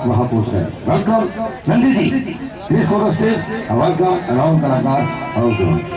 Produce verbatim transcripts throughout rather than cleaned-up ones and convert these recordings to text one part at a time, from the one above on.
महापुरुष है। Welcome Nandi ji, please for the stage. Welcome around कलाकार अराउंड।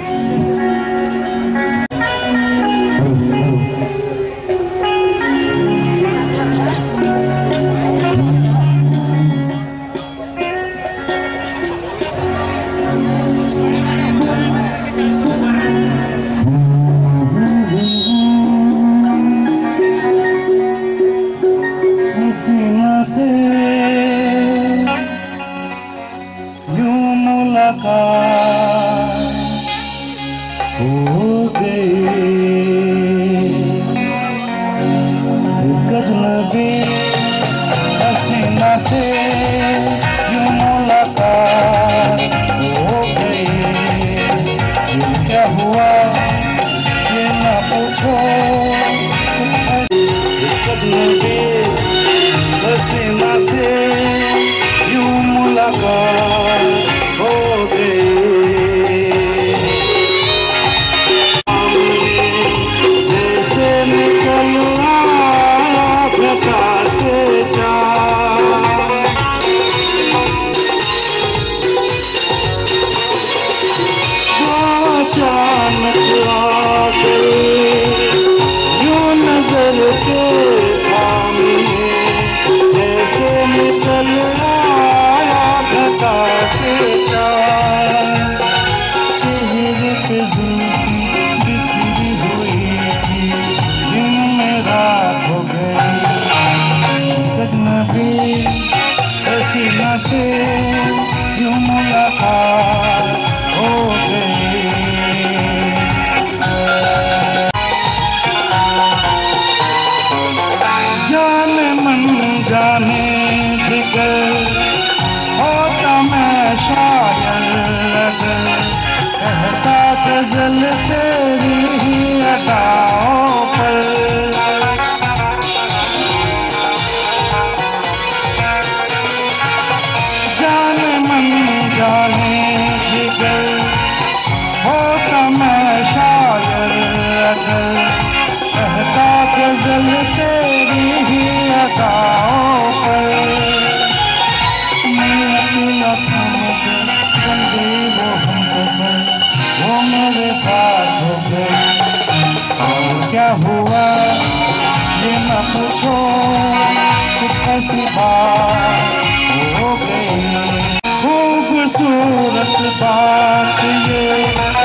खूबसूरत बात ये,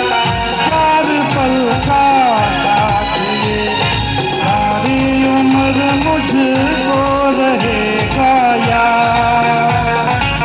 चार पल का साथ ये, सारी उम्र मुझको रहेगा याद।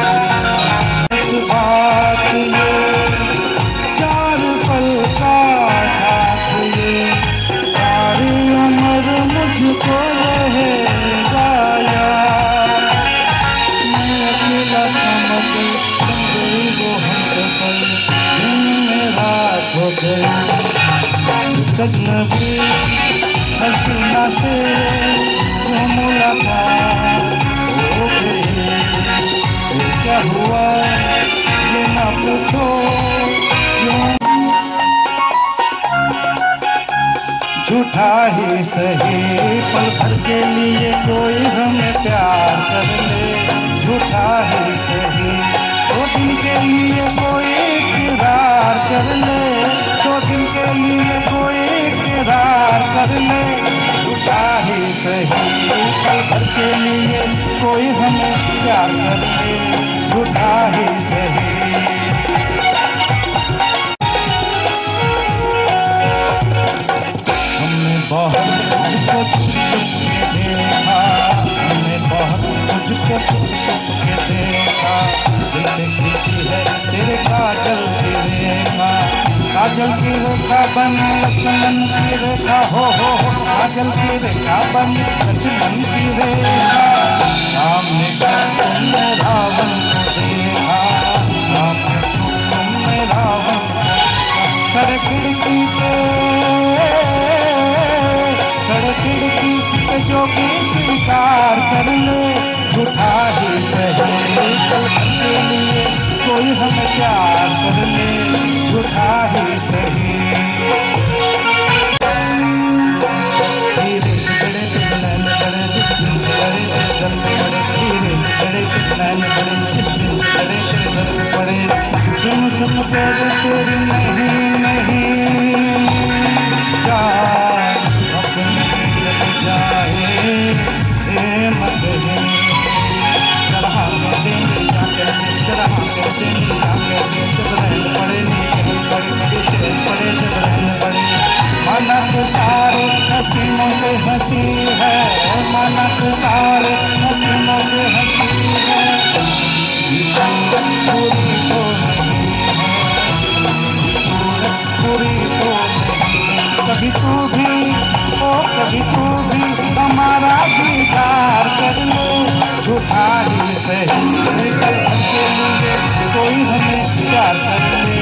बात ये, चार पल का साथ ये, सारी उम्र मुझको रहेगा याद। मैं अकेला समझ वो हम दिन में रात हो गई, अजनबी हसीना से जो मुलाकात हो गई। तो क्या हुआ ये ना पूछो क्यों, झूठा ही सही पल भर के लिए कोई हमें प्यार कर ले। झूठा ही सही दो दिन के लिए कोई इकरार कर ले, दो दिन के लिए कोई इकरार कर ले। झूठा ही सही पल भर के लिए कोई हमें प्यार कर ले। झूठा ही सही हमने बहुत तुझको छुप के देखा, हमने बहुत तुझको छुप के देखा। दिल में खिंची है तेरे काजल की रेखा, काजल की रेखा बन लक्ष्मण की रेखा। हो हो हो काजल की रेखा बन लक्ष्मण की रेखा। सामने तुमने रावण को देखा, सामने तुमने रावण कर खिड़की से, कर खिड़की से जो भी स्वीकार कर ले। झूठा ही सही पल भर के लिए कोई हमें प्यार कर ले। झूठा ही सही धीरे धीरे ही सही लेकर अकेले कोई हमें प्यार कर ले।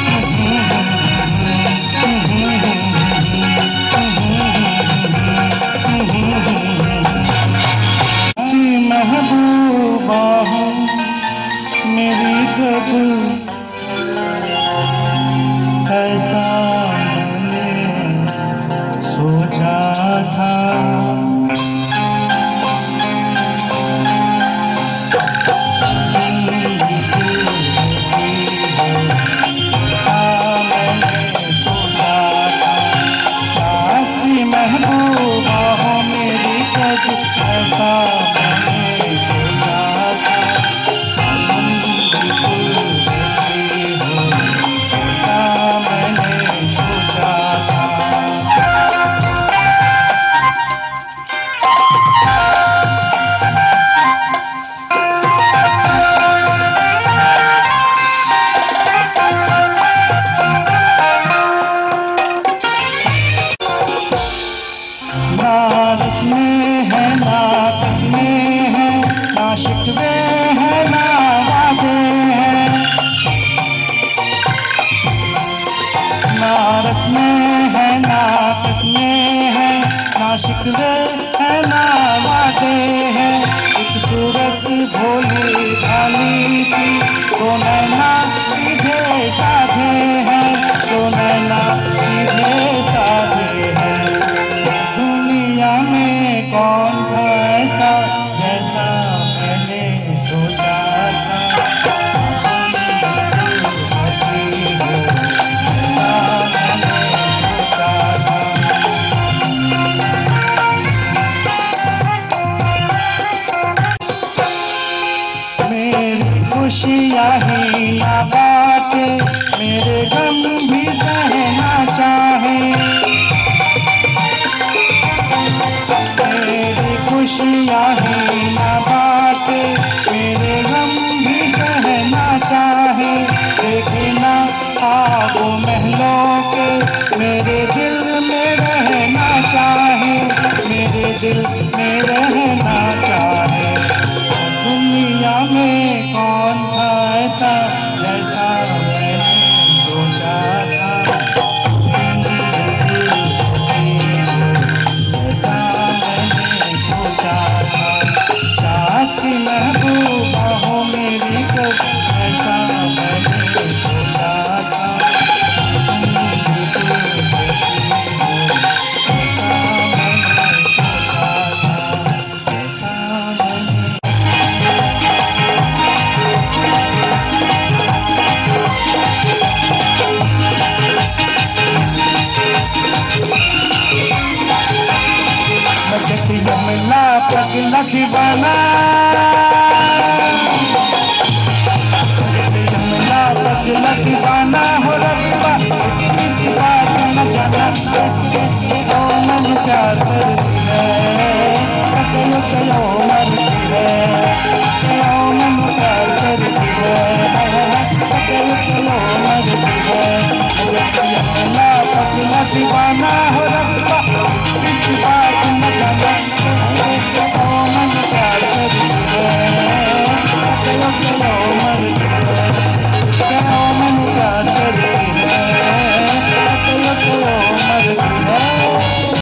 महबूबा हूँ मेरी कब ऐसा मैंने सोचा था। महबूबा हो मेरी कब ऐसा मैंने सोचा था। ऐसा मैंने सोचा था। ना रस्में हैं ना कसमें हैं ना शिकवे हैं ना वादे हैं। ना रस्में हैं ना कसमें हैं ना शिकवे हैं ना वादे हैं। एक सूरत भोली भाली सी तो नैना सीधे साधे हैं तो नैना सीधे साधे हैं। दुनिया में कौन था ऐसा जैसा मैंने सोचा था। हंसी हो ऐसा मैंने सोचा था। मेरी खुशियाँ ही ना